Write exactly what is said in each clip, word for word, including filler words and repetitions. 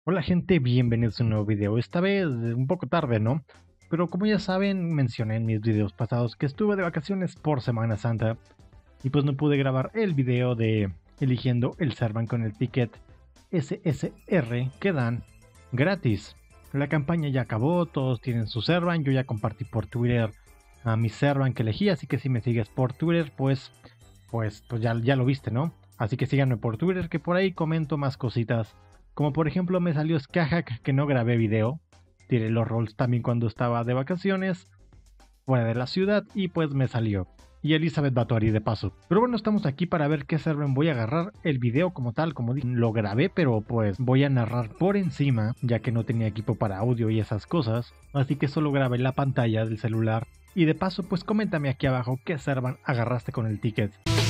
Hola gente, bienvenidos a un nuevo video, esta vez un poco tarde, ¿no? Pero como ya saben, mencioné en mis videos pasados que estuve de vacaciones por Semana Santa y pues no pude grabar el video de eligiendo el Servant con el ticket S S R que dan gratis. La campaña ya acabó, todos tienen su Servant, yo ya compartí por Twitter a mi Servant que elegí, así que si me sigues por Twitter, pues, pues, pues ya, ya lo viste, ¿no? Así que síganme por Twitter que por ahí comento más cositas. Como por ejemplo me salió Skahak que no grabé video, tiré los rolls también cuando estaba de vacaciones, fuera de la ciudad y pues me salió. Y Elizabeth Batory de paso. Pero bueno, estamos aquí para ver qué serven. Voy a agarrar el video como tal, como dije, lo grabé, pero pues voy a narrar por encima, ya que no tenía equipo para audio y esas cosas. Así que solo grabé la pantalla del celular. Y de paso pues coméntame aquí abajo qué servan agarraste con el ticket.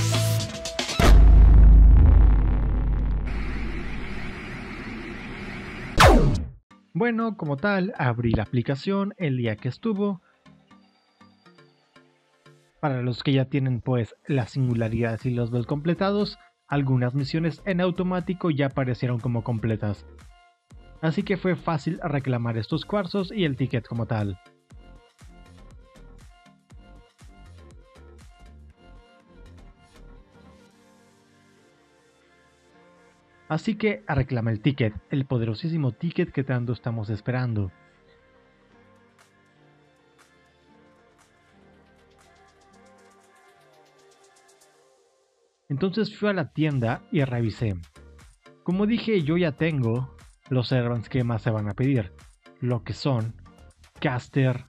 Bueno, como tal, abrí la aplicación el día que estuvo. Para los que ya tienen pues las singularidades y los dos completados, algunas misiones en automático ya aparecieron como completas. Así que fue fácil reclamar estos cuarzos y el ticket como tal. Así que reclama el ticket, el poderosísimo ticket que tanto estamos esperando. Entonces fui a la tienda y revisé. Como dije, yo ya tengo los servants que más se van a pedir, lo que son Caster,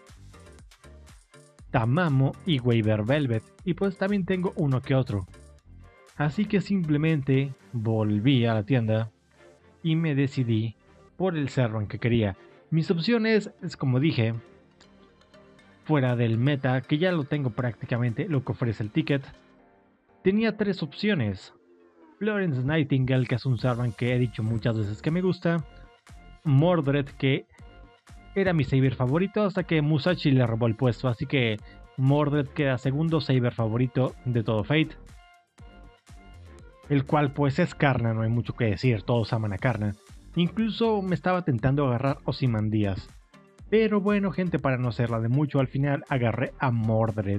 Tamamo y Waver Velvet, y pues también tengo uno que otro. Así que simplemente volví a la tienda y me decidí por el servant que quería. Mis opciones es como dije, fuera del meta, que ya lo tengo prácticamente lo que ofrece el ticket. Tenía tres opciones. Florence Nightingale, que es un servant que he dicho muchas veces que me gusta. Mordred, que era mi saber favorito hasta que Musashi le robó el puesto, así que Mordred queda segundo saber favorito de todo Fate. El cual pues es Karna, no hay mucho que decir, todos aman a Karna. Incluso me estaba tentando agarrar Ozymandias. Pero bueno gente, para no hacerla de mucho, al final agarré a Mordred.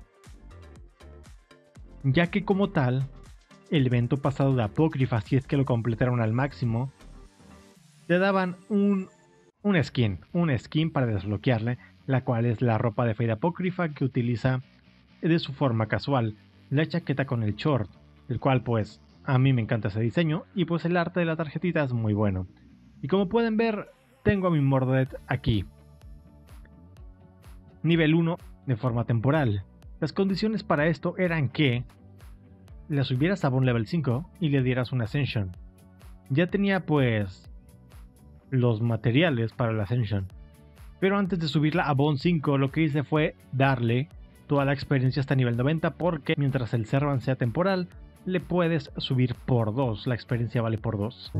Ya que como tal, el evento pasado de Apócrifa, si es que lo completaron al máximo, te daban un, un skin, un skin para desbloquearle, la cual es la ropa de Fate Apócrifa que utiliza de su forma casual, la chaqueta con el short. El cual pues a mí me encanta ese diseño y pues el arte de la tarjetita es muy bueno. Y como pueden ver, tengo a mi Mordred aquí. Nivel uno de forma temporal. Las condiciones para esto eran que la subieras a Bone Level cinco y le dieras una Ascension. Ya tenía pues los materiales para la Ascension. Pero antes de subirla a Bone cinco lo que hice fue darle toda la experiencia hasta nivel noventa, porque mientras el Servant sea temporal, le puedes subir por dos, la experiencia vale por dos.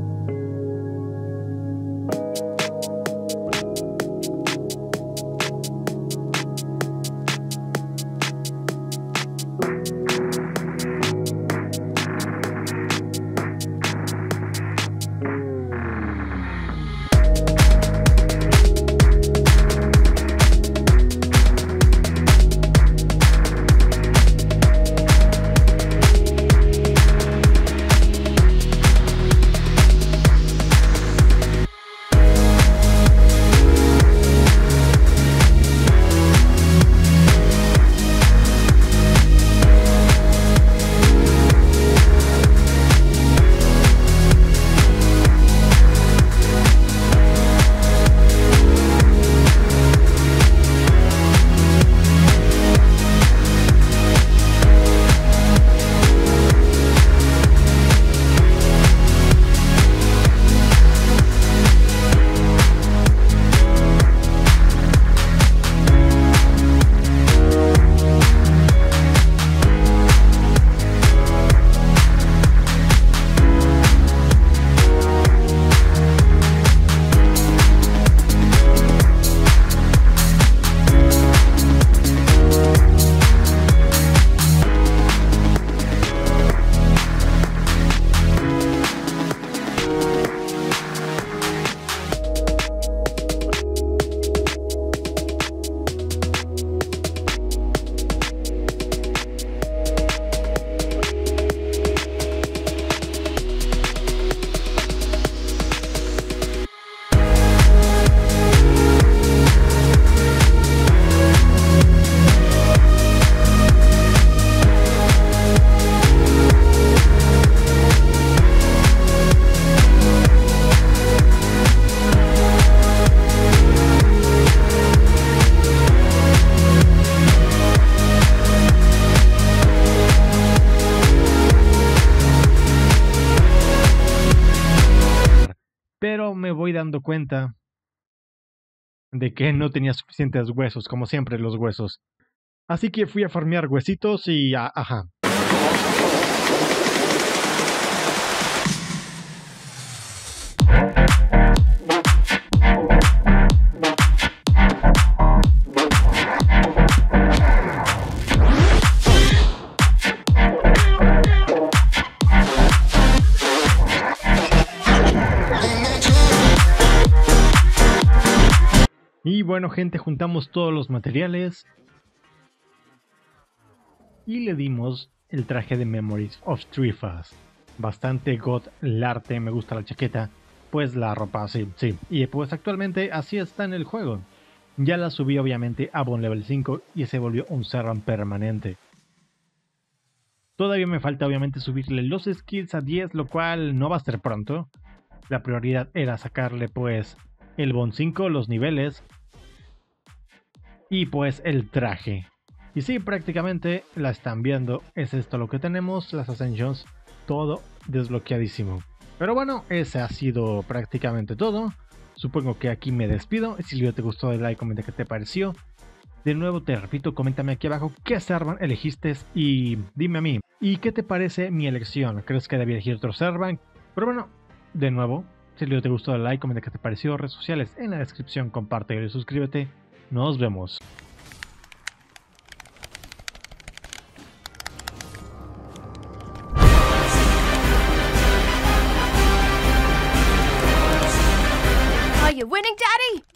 pero me voy dando cuenta de que no tenía suficientes huesos, como siempre los huesos. Así que fui a farmear huesitos y a, ajá. Y bueno, gente, juntamos todos los materiales y le dimos el traje de Memories of Trifas. Bastante god el arte, me gusta la chaqueta, pues la ropa, sí, sí. Y pues actualmente así está en el juego. Ya la subí obviamente a Bon Level cinco y se volvió un servant permanente. Todavía me falta obviamente subirle los skills a diez, lo cual no va a ser pronto. La prioridad era sacarle pues el Bon cinco, los niveles y pues el traje. Y sí, prácticamente la están viendo, es esto lo que tenemos, las Ascensions, todo desbloqueadísimo. Pero bueno, ese ha sido prácticamente todo. Supongo que aquí me despido. Si el video te gustó, dale like, comenta qué te pareció. De nuevo te repito, coméntame aquí abajo qué servant elegiste y dime a mí, ¿y qué te parece mi elección? ¿Crees que debía elegir otro servant? Pero bueno, de nuevo, si el video te gustó, dale like, comenta qué te pareció, redes sociales en la descripción, comparte y suscríbete. Nos vemos. Are you winning, Daddy?